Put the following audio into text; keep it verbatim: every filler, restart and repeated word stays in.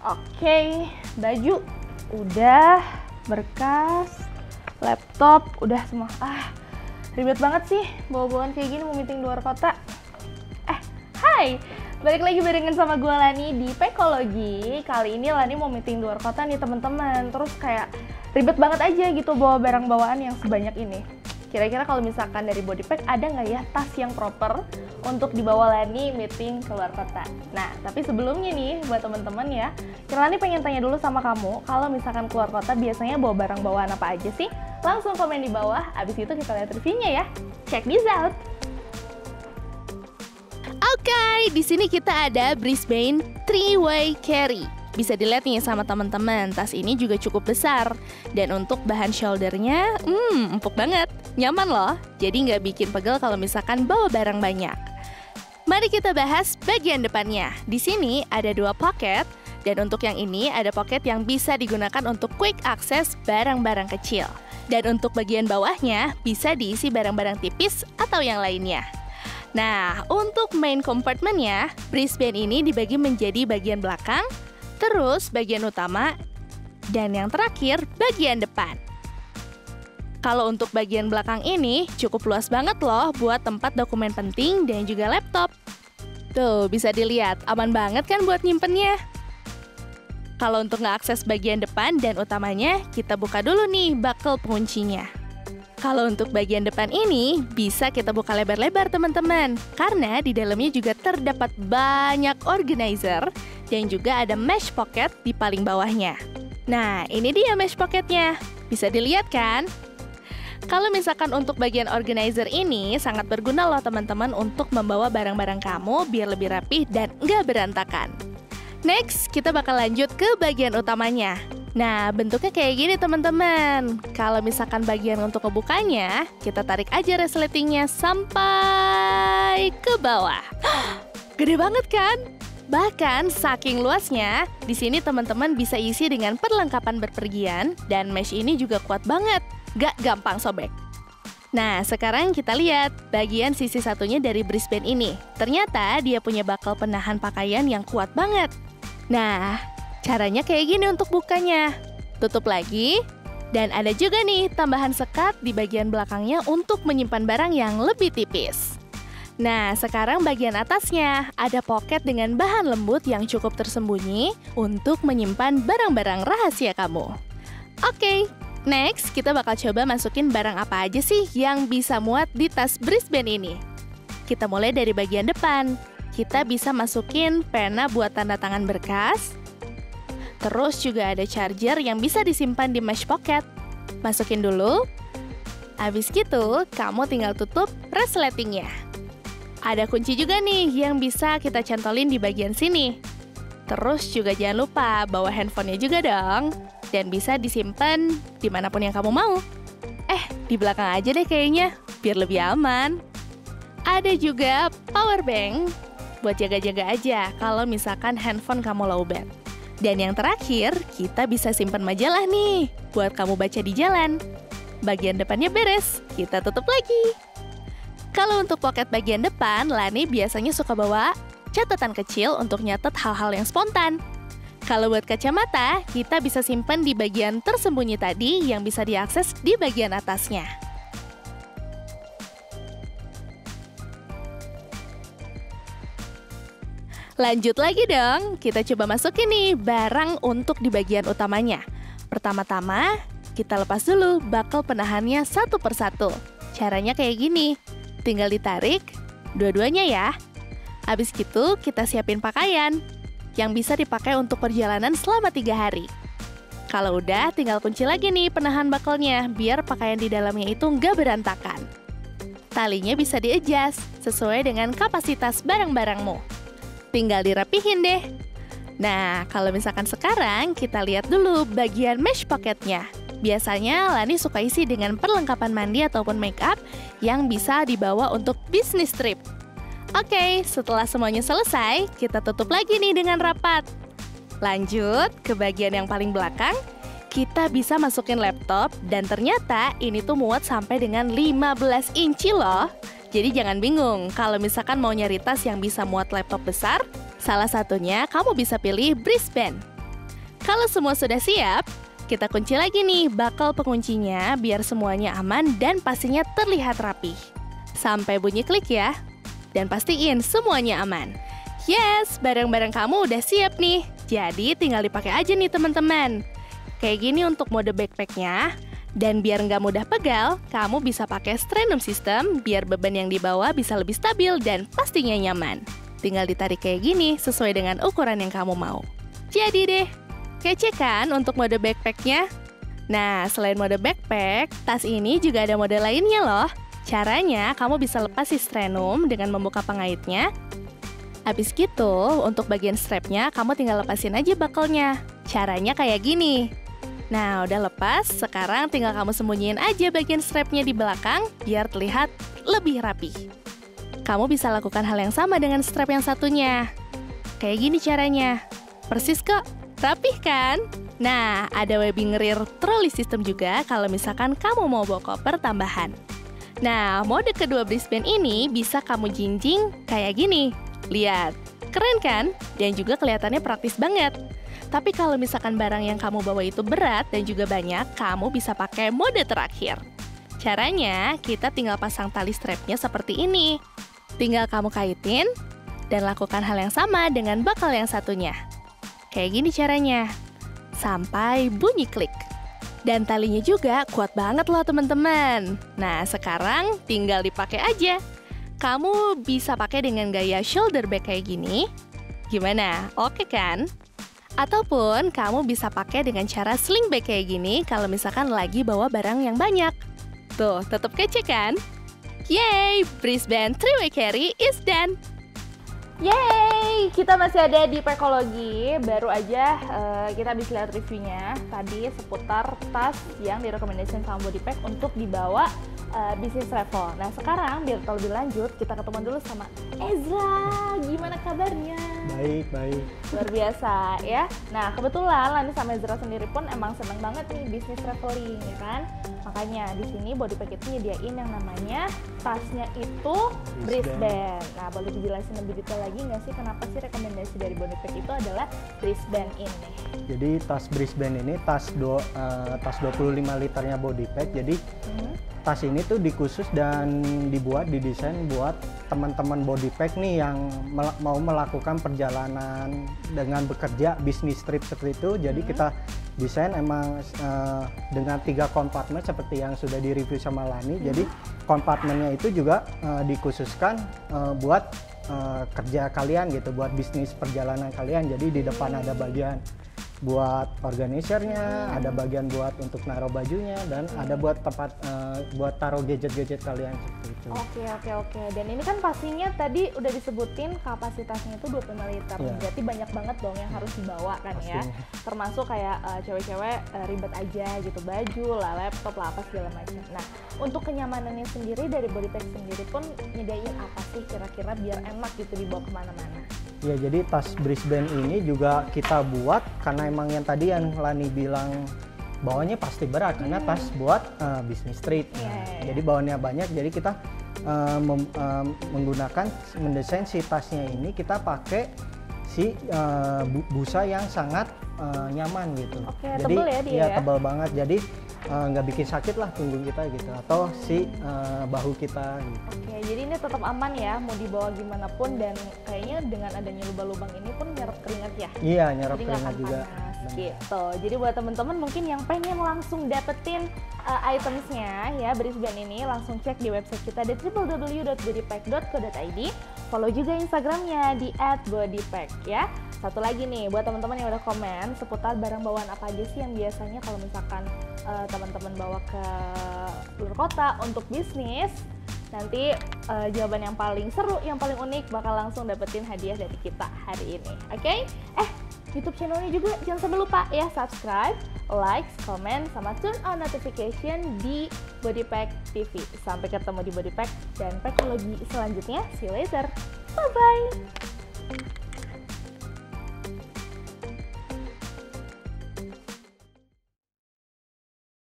Oke, baju udah, berkas, laptop udah semua. Ah, ribet banget sih bawa-bawaan kayak gini mau meeting luar kota. Eh, hai, balik lagi barengan sama gue Lani di Pekologi. Kali ini Lani mau meeting luar kota nih teman-teman. Terus kayak ribet banget aja gitu bawa barang bawaan yang sebanyak ini. Kira-kira kalau misalkan dari body pack ada nggak ya tas yang proper untuk dibawa Lani meeting ke luar kota? Nah, tapi sebelumnya nih buat teman-teman ya, Lani pengen tanya dulu sama kamu, kalau misalkan keluar kota biasanya bawa barang bawaan apa aja sih? Langsung komen di bawah, abis itu kita lihat reviewnya ya. Check this out! Oke, okay, di sini kita ada Brisbane three way Carry. Bisa dilihat nih sama teman-teman, tas ini juga cukup besar. Dan untuk bahan shouldernya, hmm, empuk banget. Nyaman loh, jadi nggak bikin pegel kalau misalkan bawa barang banyak. Mari kita bahas bagian depannya. Di sini ada dua pocket, dan untuk yang ini ada pocket yang bisa digunakan untuk quick access barang-barang kecil. Dan untuk bagian bawahnya bisa diisi barang-barang tipis atau yang lainnya. Nah, untuk main compartmentnya, Brisbane ini dibagi menjadi bagian belakang, terus bagian utama, dan yang terakhir bagian depan. Kalau untuk bagian belakang ini cukup luas banget loh buat tempat dokumen penting dan juga laptop. Tuh, bisa dilihat, aman banget kan buat nyimpennya. Kalau untuk ngeakses bagian depan dan utamanya, kita buka dulu nih buckle penguncinya. Kalau untuk bagian depan ini, bisa kita buka lebar-lebar teman-teman. Karena di dalamnya juga terdapat banyak organizer dan juga ada mesh pocket di paling bawahnya. Nah, ini dia mesh pocketnya. Bisa dilihat kan? Kalau misalkan untuk bagian organizer ini sangat berguna loh teman-teman untuk membawa barang-barang kamu biar lebih rapih dan nggak berantakan. Next, kita bakal lanjut ke bagian utamanya. Nah, bentuknya kayak gini teman-teman. Kalau misalkan bagian untuk ngebukanya, kita tarik aja resletingnya sampai ke bawah. Gede banget kan? Bahkan saking luasnya, di sini teman-teman bisa isi dengan perlengkapan berpergian dan mesh ini juga kuat banget. Gak gampang sobek. Nah, sekarang kita lihat bagian sisi satunya dari Brisbane ini. Ternyata dia punya buckle penahan pakaian yang kuat banget. Nah, caranya kayak gini untuk bukanya. Tutup lagi, dan ada juga nih tambahan sekat di bagian belakangnya untuk menyimpan barang yang lebih tipis. Nah, sekarang bagian atasnya ada pocket dengan bahan lembut yang cukup tersembunyi untuk menyimpan barang-barang rahasia kamu. Oke. Next, kita bakal coba masukin barang apa aja sih yang bisa muat di tas Brisbane ini. Kita mulai dari bagian depan. Kita bisa masukin pena buat tanda tangan berkas. Terus juga ada charger yang bisa disimpan di mesh pocket. Masukin dulu. Habis gitu, kamu tinggal tutup resletingnya. Ada kunci juga nih yang bisa kita cantolin di bagian sini. Terus juga jangan lupa bawa handphonenya juga dong. Dan bisa disimpan dimanapun yang kamu mau. Eh, di belakang aja deh kayaknya, biar lebih aman. Ada juga power bank, buat jaga-jaga aja kalau misalkan handphone kamu lowbat. Dan yang terakhir, kita bisa simpan majalah nih, buat kamu baca di jalan. Bagian depannya beres, kita tutup lagi. Kalau untuk pocket bagian depan, Lani biasanya suka bawa catatan kecil untuk nyatet hal-hal yang spontan. Kalau buat kacamata, kita bisa simpan di bagian tersembunyi tadi yang bisa diakses di bagian atasnya. Lanjut lagi dong, kita coba masukin nih barang untuk di bagian utamanya. Pertama-tama, kita lepas dulu buckle penahannya satu persatu. Caranya kayak gini, tinggal ditarik, dua-duanya ya. Habis gitu, kita siapin pakaian yang bisa dipakai untuk perjalanan selama tiga hari. Kalau udah, tinggal kunci lagi nih penahan buckle-nya, biar pakaian di dalamnya itu nggak berantakan. Talinya bisa di-adjust sesuai dengan kapasitas barang-barangmu. Tinggal dirapihin deh. Nah, kalau misalkan sekarang, kita lihat dulu bagian mesh pocket-nya. Biasanya Lani suka isi dengan perlengkapan mandi ataupun make up yang bisa dibawa untuk bisnis trip. Oke, setelah semuanya selesai, kita tutup lagi nih dengan rapat. Lanjut ke bagian yang paling belakang, kita bisa masukin laptop dan ternyata ini tuh muat sampai dengan lima belas inci loh. Jadi jangan bingung, kalau misalkan mau nyari tas yang bisa muat laptop besar, salah satunya kamu bisa pilih Brisbane. Kalau semua sudah siap, kita kunci lagi nih bakal penguncinya biar semuanya aman dan pastinya terlihat rapih. Sampai bunyi klik ya. Dan pastiin semuanya aman. Yes, barang-barang kamu udah siap nih. Jadi tinggal dipakai aja nih teman-teman. Kayak gini untuk mode backpacknya. Dan biar nggak mudah pegal, kamu bisa pakai sternum system biar beban yang dibawa bisa lebih stabil dan pastinya nyaman. Tinggal ditarik kayak gini sesuai dengan ukuran yang kamu mau. Jadi deh, kece kan untuk mode backpacknya? Nah, selain mode backpack, tas ini juga ada mode lainnya loh. Caranya, kamu bisa lepas si sternum dengan membuka pengaitnya. Habis gitu, untuk bagian strapnya, kamu tinggal lepasin aja buckle-nya. Caranya kayak gini. Nah, udah lepas, sekarang tinggal kamu sembunyiin aja bagian strapnya di belakang biar terlihat lebih rapi. Kamu bisa lakukan hal yang sama dengan strap yang satunya. Kayak gini caranya. Persis kok, rapih kan? Nah, ada webbing rear trolley system juga kalau misalkan kamu mau bawa koper tambahan. Nah, mode kedua Brisbane ini bisa kamu jinjing kayak gini. Lihat, keren kan? Dan juga kelihatannya praktis banget. Tapi kalau misalkan barang yang kamu bawa itu berat dan juga banyak, kamu bisa pakai mode terakhir. Caranya, kita tinggal pasang tali strapnya seperti ini. Tinggal kamu kaitin, dan lakukan hal yang sama dengan bakal yang satunya. Kayak gini caranya. Sampai bunyi klik. Dan talinya juga kuat banget loh teman-teman. Nah, sekarang tinggal dipakai aja. Kamu bisa pakai dengan gaya shoulder bag kayak gini. Gimana? Oke kan? Ataupun kamu bisa pakai dengan cara sling bag kayak gini kalau misalkan lagi bawa barang yang banyak. Tuh, tetap kece kan? Yay! Brisbane three way Carry is done! Yeay! Kita masih ada di Packology. Baru aja uh, kita habis lihat reviewnya tadi seputar tas yang direkomendasikan sama Bodypack untuk dibawa uh, bisnis travel. Nah, sekarang biar tahu lebih lanjut, kita ketemu dulu sama Ezra. Gimana kabarnya? Baik, baik. Luar biasa ya. Nah, kebetulan Lani sama Ezra sendiri pun emang seneng banget nih bisnis traveling, ya kan? Makanya di sini Bodypack itu nyediain yang namanya tasnya itu Brisbane. Nah, boleh dijelasin lebih detail lagi nggak sih kenapa sih rekomendasi dari Bodypack itu adalah Brisbane ini? Jadi tas Brisbane ini tas do, uh, tas dua puluh lima liternya Bodypack. Jadi hmm. tas ini tuh dikhusus dan dibuat didesain buat teman-teman Bodypack nih yang mel- mau melakukan perjalanan dengan bekerja bisnis trip seperti itu. Jadi hmm. kita desain emang uh, dengan tiga kompartemen seperti yang sudah direview sama Lani. Hmm. Jadi kompartemennya itu juga uh, dikhususkan uh, buat uh, kerja kalian gitu, buat bisnis perjalanan kalian. Jadi di depan ada bagian buat organisernya, hmm. ada bagian buat untuk naruh bajunya, dan hmm. ada buat tempat uh, buat taruh gadget-gadget kalian seperti itu. Oke oke oke. Dan ini kan pastinya tadi udah disebutin kapasitasnya itu dua puluh lima liter. Yeah. Berarti banyak banget dong yang harus dibawa kan. Pastinya. Ya. Termasuk kayak uh, cewek-cewek uh, ribet aja gitu, baju lah, laptop lah, apa segala macam. Nah, untuk kenyamanannya sendiri dari Bodypack sendiri pun nyediain apa sih kira-kira biar enak gitu dibawa kemana-mana? Ya, jadi tas Brisbane ini juga kita buat karena emang yang tadi yang Lani bilang bawanya pasti berat, hmm. karena tas buat uh, bisnis trip. Nah, yeah, yeah. Jadi bawanya banyak, jadi kita uh, mem, uh, menggunakan mendesain si tasnya ini kita pakai si uh, busa yang sangat uh, nyaman gitu. Okay, jadi tebel ya dia ya, ya? Tebal banget. Jadi nggak uh, bikin sakit lah punggung kita gitu atau si uh, bahu kita gitu. Oke, jadi ini tetap aman ya, mau dibawa gimana pun, dan kayaknya dengan adanya lubang-lubang ini pun nyerap keringat ya? Iya, nyerap jadi keringat juga. Panas, gitu. Jadi buat teman-teman mungkin yang pengen langsung dapetin uh, itemsnya ya Brisbane ini, langsung cek di website kita di w w w dot bodypack dot co dot i d. Follow juga Instagramnya di at bodypack ya. Satu lagi nih, buat teman-teman yang udah komen seputar barang bawaan apa aja sih yang biasanya kalau misalkan uh, teman-teman bawa ke luar kota untuk bisnis, nanti uh, jawaban yang paling seru, yang paling unik bakal langsung dapetin hadiah dari kita hari ini. Oke? Okay? Eh, YouTube channelnya juga jangan sampai lupa ya, subscribe, like, comment, sama turn on notification di Bodypack T V. Sampai ketemu di Bodypack dan Packology selanjutnya. See you later. Bye-bye!